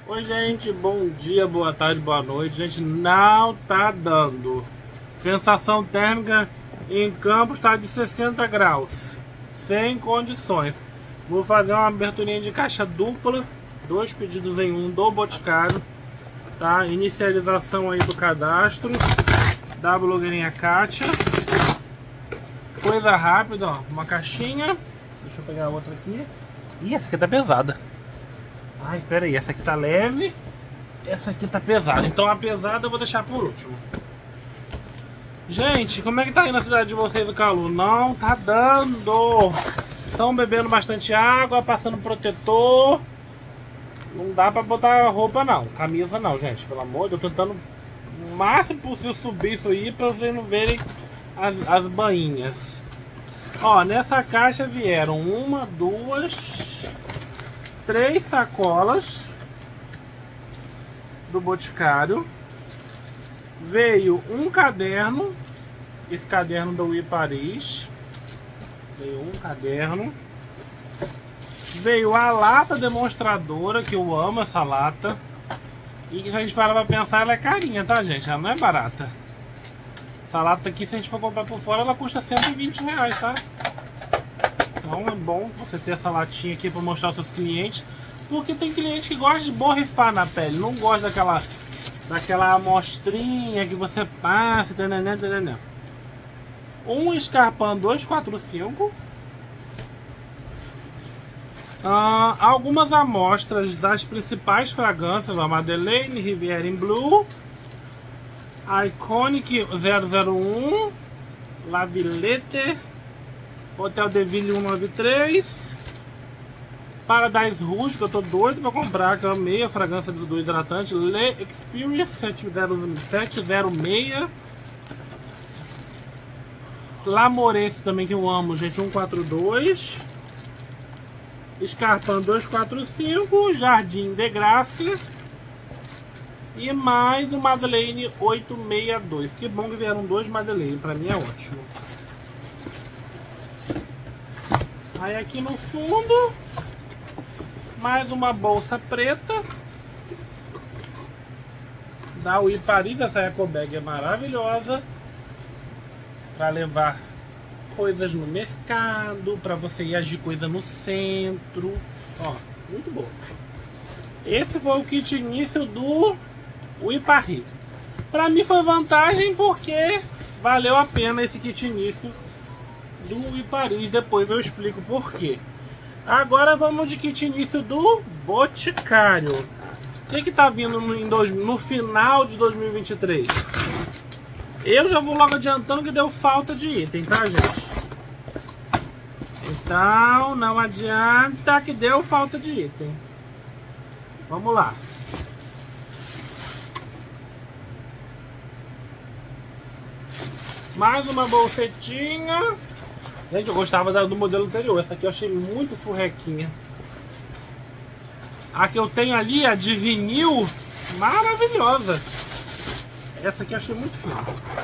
Oi gente, bom dia, boa tarde, boa noite. Gente, não tá dando. Sensação térmica em Campos está de 60 graus. Sem condições. Vou fazer uma aberturinha de caixa dupla. 2 pedidos em um do Boticário. Tá? Inicialização aí do cadastro da blogueirinha Kátia. Coisa rápida, ó. Uma caixinha. Deixa eu pegar a outra aqui. Ih, essa aqui tá pesada. Ai, pera aí, essa aqui tá leve. Essa aqui tá pesada. Então a pesada eu vou deixar por último. Gente, como é que tá aí na cidade de vocês o calor? Não tá dando. Estão bebendo bastante água, passando protetor. Não dá pra botar roupa não, camisa não, gente. Pelo amor de Deus, eu tô tentando o máximo possível subir isso aí pra vocês não verem as bainhas. Ó, nessa caixa vieram 1, 2, 3 sacolas do Boticário. Veio um caderno, esse caderno do Wii Paris. Veio um caderno. Veio a lata demonstradora, que eu amo essa lata. E se a gente parar pra pensar, ela é carinha, tá, gente? Ela não é barata. Essa lata aqui, se a gente for comprar por fora, ela custa R$120, tá? Então é bom você ter essa latinha aqui pra mostrar aos seus clientes. Porque tem cliente que gosta de borrifar na pele. Não gosta daquela amostrinha que você passa, entendeu? Um Scarpin 245. Algumas amostras das principais fragrâncias, a Madeleine, Riviera in Blue, Iconic 001, La Villette, Hotel de Ville 193, Paradise Rouge, que eu tô doido pra comprar, que eu amei a fragrância do hidratante, Le Experience 706, L'Amoresse também, que eu amo, gente, 142, Scarpin 245, Jardim de Graça e mais o Madeleine 862. Que bom que vieram 2 Madeleine, pra mim é ótimo. Aí aqui no fundo, mais uma bolsa preta da Wii Paris. Essa ecobag é maravilhosa para levar coisas no mercado, para você ir agir coisa no centro. Ó, muito bom. Esse foi o kit início do Wii Paris. Para mim foi vantagem porque valeu a pena esse kit início do Wii Paris. Depois eu explico por quê. Agora vamos de kit início do Boticário. O que tá vindo no final de 2023? Eu já vou logo adiantando que deu falta de item, tá, gente? Então não adianta que deu falta de item. Vamos lá. Mais uma bolsetinha. Gente, eu gostava do modelo anterior. Essa aqui eu achei muito furrequinha. A que eu tenho ali, a de vinil, maravilhosa. Essa aqui eu achei muito fina.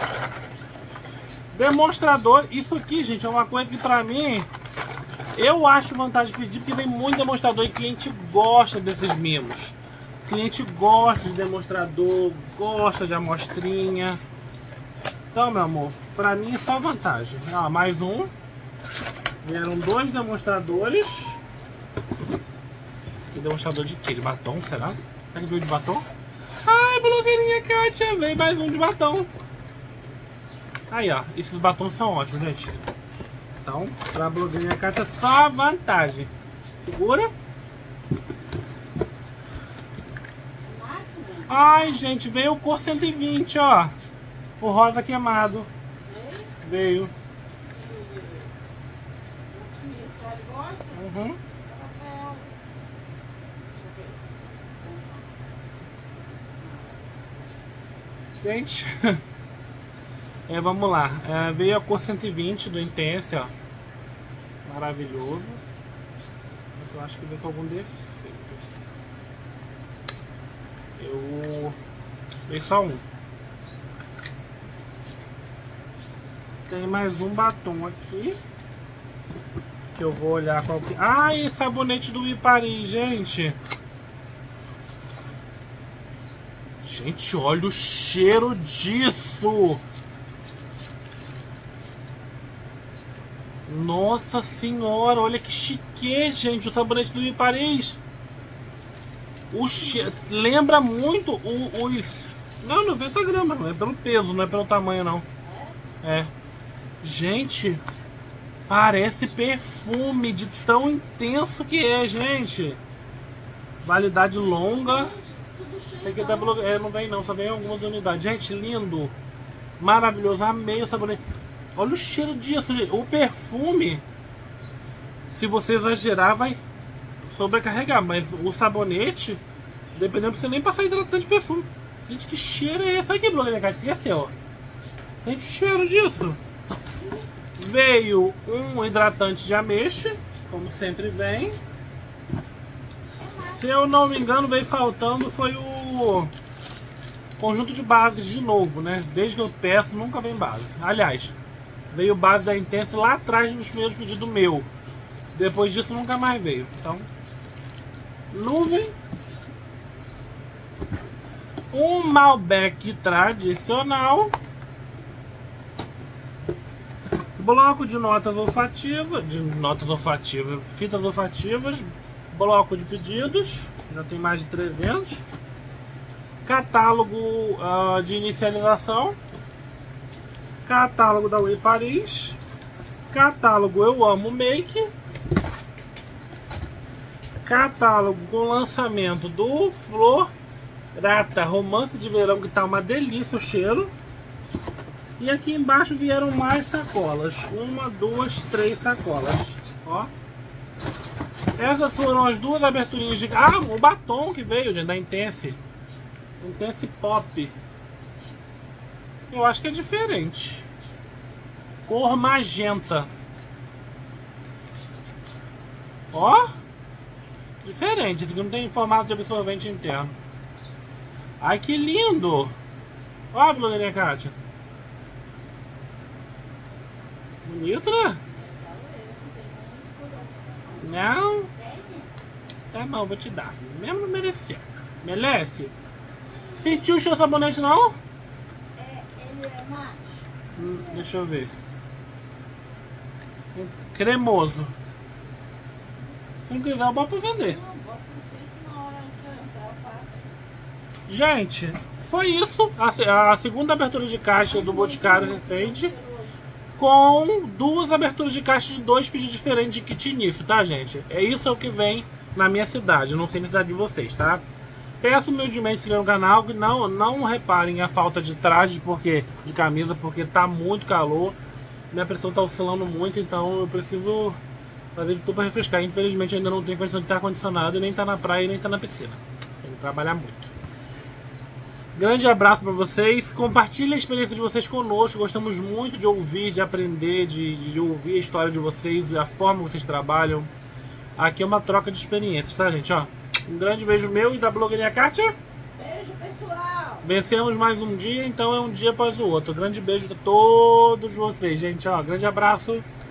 Demonstrador. Isso aqui, gente, é uma coisa que pra mim eu acho vantagem de pedir, porque vem muito demonstrador e cliente gosta desses mimos. Cliente gosta de demonstrador, gosta de amostrinha. Então, meu amor, pra mim é só vantagem. Ó, mais um. Vieram 2 demonstradores. Que demonstrador de quê? De batom, será? Será que veio de batom? Ai, blogueirinha Kátia, veio mais um de batom. Aí, ó, esses batons são ótimos, gente. Então, pra blogueirinha Kátia, só vantagem. Segura. Ai, gente, veio o cor 120, ó. O rosa queimado. Veio. Uhum. Gente, vamos lá. Veio a cor 120 do Intense, ó. Maravilhoso. Eu acho que veio com algum defeito. Veio só um. Tem mais um batom aqui. Que eu vou olhar qual que... Ah, e sabonete do Wii Paris, gente. Gente, olha o cheiro disso. Nossa senhora, olha que chique, gente, o sabonete do Mi Paris. O cheiro lembra muito os... Não, 90 gramas, não é pelo peso, não é pelo tamanho, não. É. Gente, parece perfume de tão intenso que é, gente. Validade longa. Esse aqui da não vem não, só vem algumas unidades. Gente, lindo. Maravilhoso, amei o sabonete. Olha o cheiro disso, gente. O perfume, se você exagerar, vai sobrecarregar. Mas o sabonete, dependendo, você nem passar hidratante de perfume. Gente, que cheiro é esse? Olha aqui, blogueirinha Kátia. Esse, ó. Sente o cheiro disso. Veio um hidratante de ameixa, como sempre vem. Se eu não me engano, veio faltando foi o conjunto de bases de novo, né? Desde que eu peço, nunca vem base. Aliás, veio base da Intense lá atrás nos primeiros pedidos meu. Depois disso, nunca mais veio. Então, nuvem. Um Malbec tradicional. Bloco de notas olfativas, fitas olfativas, bloco de pedidos, já tem mais de 300, catálogo de inicialização, catálogo da Mi Paris, catálogo Eu Amo Make, catálogo com lançamento do Florata Romance de Verão, que tá uma delícia o cheiro. E aqui embaixo vieram mais sacolas. 1, 2, 3 sacolas. Ó. Essas foram as duas aberturinhas de... Ah, o batom que veio, gente, da Intense. Intense Pop. Eu acho que é diferente. Cor magenta. Ó. Diferente. Esse aqui não tem formato de absorvente interno. Ai, que lindo. Ó a blogueirinha Kátia. Bonito, né? Não? Tá bom, vou te dar. Mesmo não merecer. Merece? Sentiu o cheiro sabonete, não? Ele é macho. Deixa eu ver. Cremoso. Se não quiser, eu boto pra vender. Não, bota no peito na hora que eu entrar, eu passo. Gente, foi isso. A segunda abertura de caixa do Boticário recente. Com duas aberturas de caixa de 2 pedidos diferentes de kit início, tá, gente? É isso o que vem na minha cidade, não sei na cidade de vocês, tá? Peço humildemente se inscrever no canal, que não reparem a falta de traje de camisa, porque tá muito calor. Minha pressão tá oscilando muito, então eu preciso fazer tudo para refrescar. Infelizmente ainda não tenho condição de ter ar-condicionado, e nem tá na praia, e nem tá na piscina. Tenho que trabalhar muito. Grande abraço para vocês, compartilhem a experiência de vocês conosco, gostamos muito de ouvir, de aprender, de ouvir a história de vocês, a forma que vocês trabalham. Aqui é uma troca de experiências, tá, gente? Ó, um grande beijo meu e da blogueirinha Kátia. Beijo, pessoal. Vencemos mais um dia, então é um dia após o outro. Grande beijo a todos vocês, gente. Ó, grande abraço.